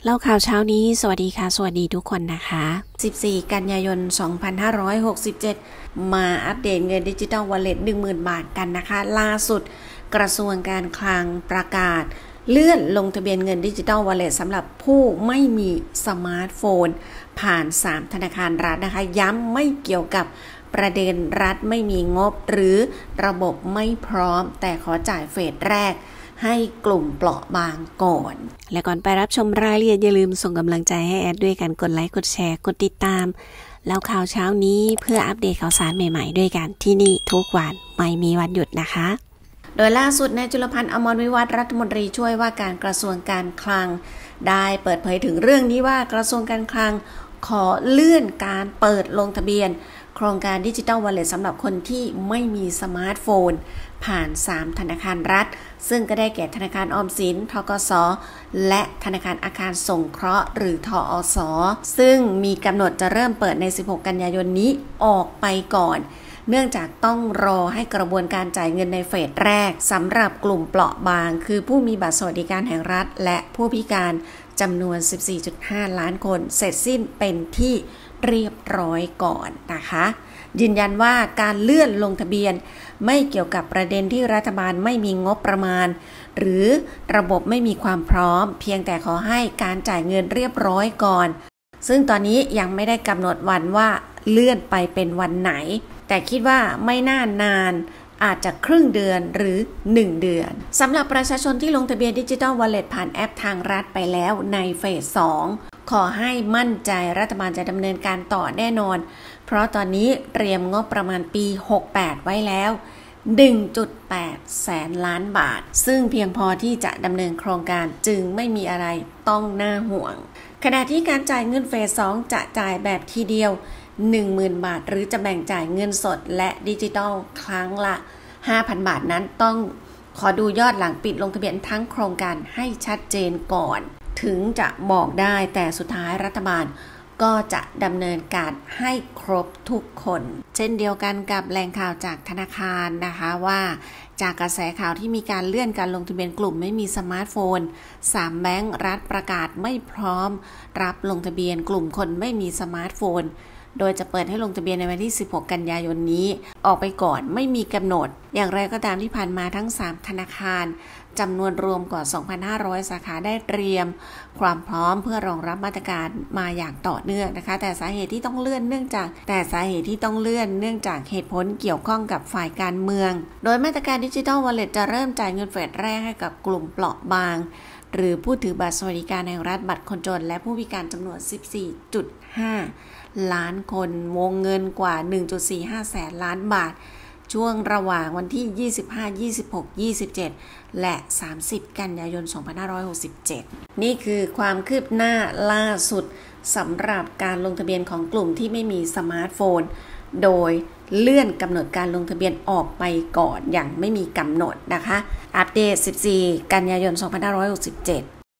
เล่าข่าวเช้านี้สวัสดีค่ะสวัสดีทุกคนนะคะ14กันยายน2567มาอัปเดตเงินดิจิทัลวอลเล็ต 10,000 บาทกันนะคะล่าสุดกระทรวงการคลังประกาศเลื่อนลงทะเบียนเงินดิจิทัลวอลเล็ตสำหรับผู้ไม่มีสมาร์ทโฟนผ่าน3ธนาคารรัฐนะคะย้ำไม่เกี่ยวกับประเด็นรัฐไม่มีงบหรือระบบไม่พร้อมแต่ขอจ่ายเฟสแรกให้กลุ่มเปราะบางก่อนและก่อนไปรับชมรายละเอียดอย่าลืมส่งกำลังใจให้แอดด้วยกันกดไลค์กดแชร์กดติดตามแล้วข่าวเช้านี้เพื่ออัปเดตข่าวสารใหม่ๆด้วยกันที่นี่ทุกวันไม่มีวันหยุดนะคะโดยล่าสุดนายจุลพันธ์ อมรวิวัฒน์รัฐมนตรีช่วยว่าการกระทรวงการคลังได้เปิดเผยถึงเรื่องนี้ว่ากระทรวงการคลังขอเลื่อนการเปิดลงทะเบียนโครงการดิจิทัลวอลเล็ตสำหรับคนที่ไม่มีสมาร์ทโฟนผ่าน3ธนาคารรัฐซึ่งก็ได้แก่ธนาคารออมสิน ธกส.และธนาคารอาคารสงเคราะห์หรือทอส.ซึ่งมีกำหนดจะเริ่มเปิดใน16กันยายนนี้ออกไปก่อนเนื่องจากต้องรอให้กระบวนการจ่ายเงินในเฟสแรกสำหรับกลุ่มเปราะบางคือผู้มีบัตรสวัสดิการแห่งรัฐและผู้พิการจำนวน 14.5 ล้านคนเสร็จสิ้นเป็นที่เรียบร้อยก่อนนะคะยืนยันว่าการเลื่อนลงทะเบียนไม่เกี่ยวกับประเด็นที่รัฐบาลไม่มีงบประมาณหรือระบบไม่มีความพร้อมเพียงแต่ขอให้การจ่ายเงินเรียบร้อยก่อนซึ่งตอนนี้ยังไม่ได้กำหนดวันว่าเลื่อนไปเป็นวันไหนแต่คิดว่าไม่น่านานอาจจะครึ่งเดือนหรือ1เดือนสำหรับประชาชนที่ลงทะเบียนดิจิทัลวอลเล็ตผ่านแอปทางรัฐไปแล้วในเฟส2ขอให้มั่นใจรัฐบาลจะดำเนินการต่อแน่นอนเพราะตอนนี้เตรียมงบประมาณปี68ไว้แล้ว 1.8 แสนล้านบาทซึ่งเพียงพอที่จะดำเนินโครงการจึงไม่มีอะไรต้องน่าห่วงขณะที่การจ่ายเงินเฟส2จะจ่ายแบบทีเดียว 10,000 บาทหรือจะแบ่งจ่ายเงินสดและดิจิทัลครั้งละ 5,000 บาทนั้นต้องขอดูยอดหลังปิดลงทะเบียนทั้งโครงการให้ชัดเจนก่อนถึงจะบอกได้แต่สุดท้ายรัฐบาลก็จะดำเนินการให้ครบทุกคนเช่นเดียวกันกับแหล่งข่าวจากธนาคารนะคะว่าจากกระแสข่าวที่มีการเลื่อนการลงทะเบียนกลุ่มไม่มีสมาร์ทโฟน3แบงก์รัฐประกาศไม่พร้อมรับลงทะเบียนกลุ่มคนไม่มีสมาร์ทโฟนโดยจะเปิดให้ลงทะเบียนในวันที่16กันยายนนี้ออกไปก่อนไม่มีกำหนดอย่างไรก็ตามที่ผ่านมาทั้ง3ธนาคารจำนวนรวมกว่า 2,500 สาขาได้เตรียมความพร้อมเพื่อรองรับมาตรการมาอย่างต่อเนื่องนะคะแต่สาเหตุที่ต้องเลื่อนเนื่องจากเหตุผลเกี่ยวข้องกับฝ่ายการเมืองโดยมาตรการดิจิทัลวอลเล็ตจะเริ่มจ่ายเงินเฟสแรกให้กับกลุ่มเปราะบางหรือผู้ถือบัตรสวัสดิการแห่งรัฐบัตรคนจนและผู้พิการจำนวน 14.5 ล้านคนวงเงินกว่า 1.45 แสนล้านบาทช่วงระหว่างวันที่ 25 26 27 และ 30 กันยายน 2567 นี่คือความคืบหน้าล่าสุดสำหรับการลงทะเบียนของกลุ่มที่ไม่มีสมาร์ทโฟนโดยเลื่อนกำหนดการลงทะเบียนออกไปก่อนอย่างไม่มีกำหนดนะคะอัปเดต 14 กันยายน 2567